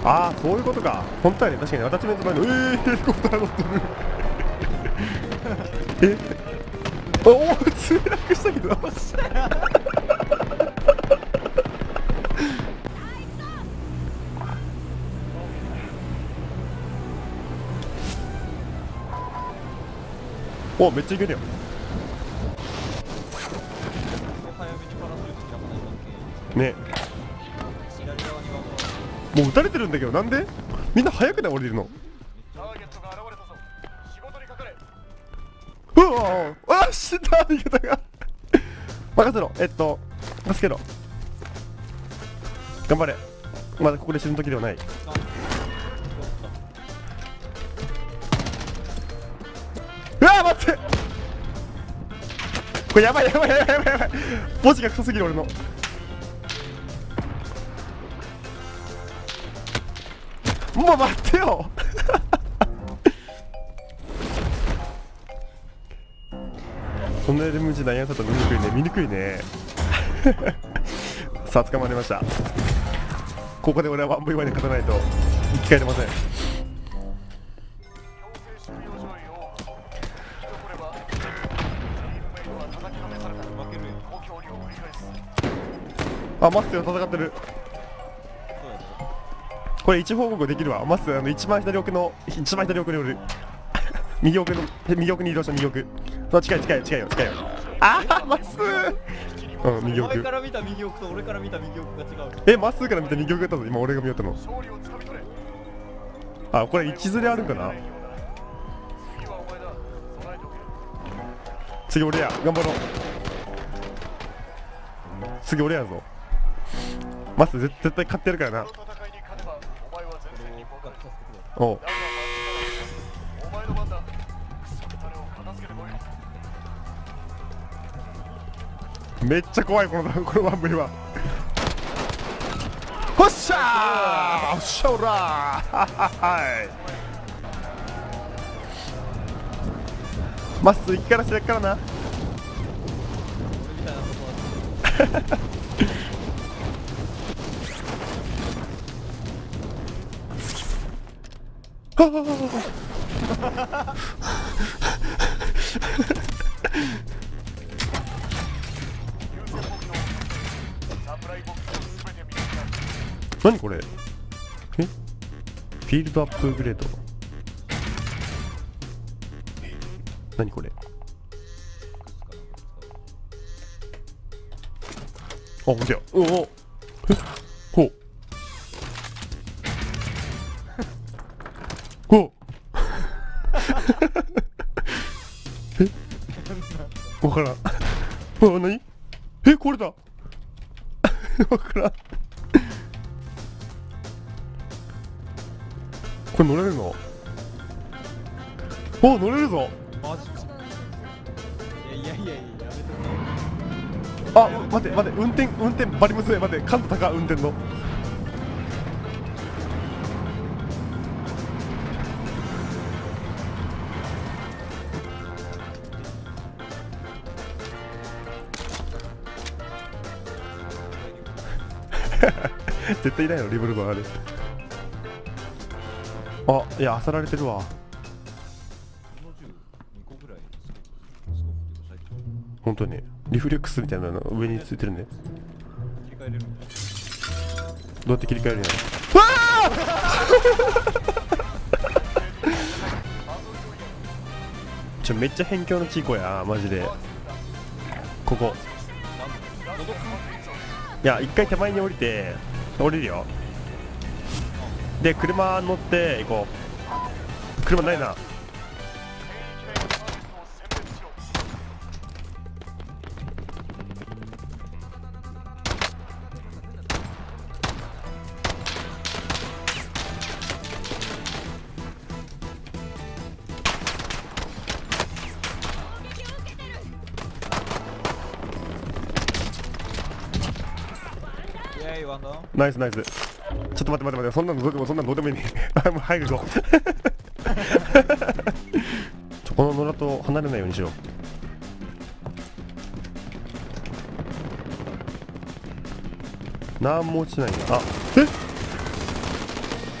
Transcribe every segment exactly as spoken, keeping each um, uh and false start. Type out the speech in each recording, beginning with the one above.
ああ、そういうことか。本当はね、確かにアタッチメントないの。えー、ヘリコプター乗ってる。えおお、墜落したけど。お、めっちゃいけるよ。ね。もう撃たれてるんだけど、なんでみんな早くない降りるの。うわああ、死んだ味方が。任せろ。えっと助けろ。頑張れ。まだここで死ぬ時ではない。うわー待って、これやばいやばいやばいやばいやばい。文字がクソすぎる俺の。もう待ってよ。トンネル無事なやんさと見にくいね、見にくいね。さあ捕まりました。ここで俺はワンブイワンで勝たないと生き返れません。あ、マッスよ、戦ってる。これ一方向できるわ。マッス、あの一番左奥の一番左奥におる。右奥の右奥に移動した。右奥。あ、近い近い近いよ近いよ。ああ、マッス。うん、右奥。 俺から見た右奥と俺から見た右奥が違う。 え、マッスから見た右奥だったぞ。今俺が見よったの。あ、これ位置ずれあるんかな。次俺や、頑張ろう。次俺やぞ。マス絶絶対勝ってやるからな。おう。めっちゃ怖いこのこの番組は。ほっしゃー、おっしゃおらー。はい。マス生きからしやっからな。何これ。え、フィールドアップグレード。何これ。あ、ほんとや。おお。え、ほう。ほう。え、わからん。あ、なに。え、これだ。わからん。これ乗れるの。お、乗れるぞ。 マジか。いやいやいやいや、やめてくあ、待って待って、運転運転バリムズ。待って、感度高い運転の。絶対いないのリボルバーあれ。あ、いや、漁られてるわ。本当にリフレックスみたいなの上についてるね。 切り替えれる。 どうやって切り替えるんやろ。わあちょ、めっちゃ辺境のチーコやマジで。ここいや、一回手前に降りて降りるよ。で車乗って行こう。車ないな。ナイスナイス。ちょっと待って待って待って、そんなのどうでもそんなのどうでもいいね。もう早く行こう。ちょ、この野良と離れないようにしよう。なんも落ちないんだ。あ、え、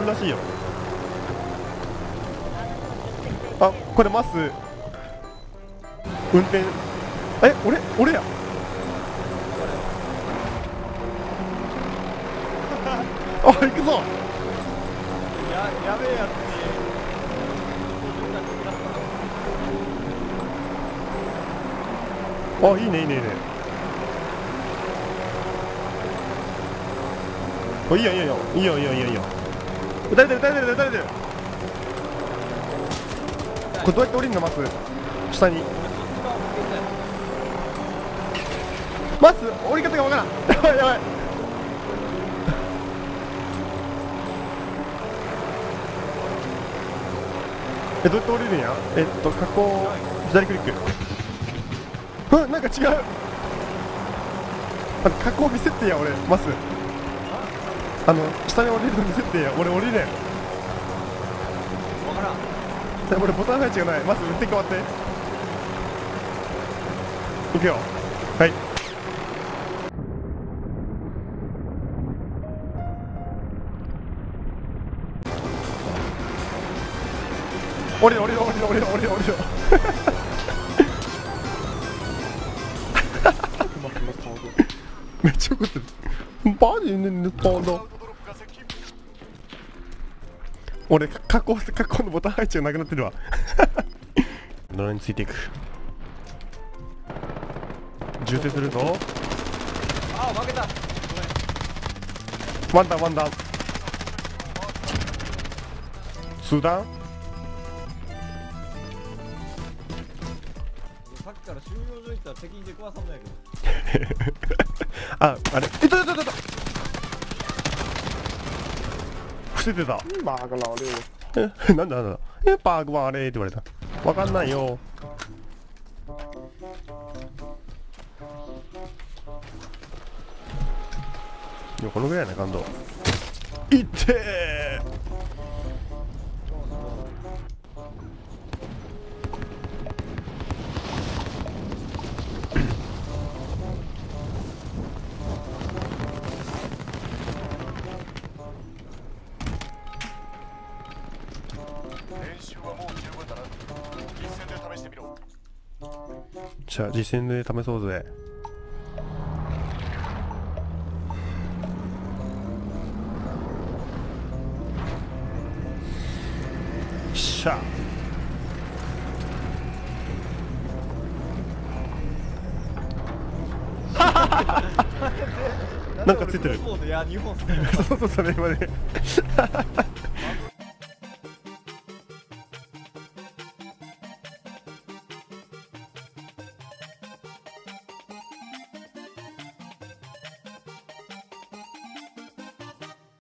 るらしいよ。あ、これマス運転、え、俺俺や。 お行くぞ。 ややべえやつにあ、いいねいいねいいね。お、いいよいいよいいよいいよいいよいいよ。撃たれてる撃たれてる撃たれてる。これどうやって降りるの？マス下にマス降り方がわからん。やばいやばい。え、どうやって降りるんや。えっと加工左クリック。うん、なんか違う。あの加工見せてや俺。マスあの下に降りるの見せてや俺。降りれん。 わからん。 俺ボタン配置がない。マス打って変わっていくよ。はい。降りろ降りろ降りろ降りろ降りろ降りろ。めっちゃ怒ってる。バディねんパンダ。俺加工加工のボタン配置がなくなってるわ。ドラについていく。銃声するぞ。 あ、負けた。 ワンダンワンダン。スーダン。 さっきから収容所行ったら敵に出くわさんないけど。 あ、あれ、いたいたいたいた。伏せてた。 バーガーラーレえ、なんだなんだ。え、バーグはあれって言われた。わかんないよ。いや、このぐらいやな感動。いってー。じゃあ実戦で試そうぜ。しゃなんかついてる。 いや、日本そうそうそれ今ね。